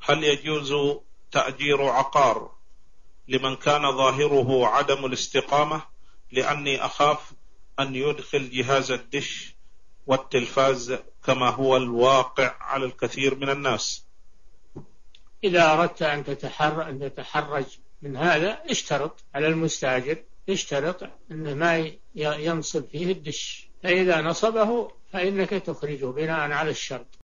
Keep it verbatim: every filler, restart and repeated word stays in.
هل يجوز تأجير عقار لمن كان ظاهره عدم الاستقامة، لأني أخاف أن يدخل جهاز الدش والتلفاز كما هو الواقع على الكثير من الناس؟ إذا أردت أن تتحر أن تتحرج من هذا اشترط على المستأجر، اشترط أن ما ينصب فيه الدش، فإذا نصبه فإنك تخرجه بناء على الشرط.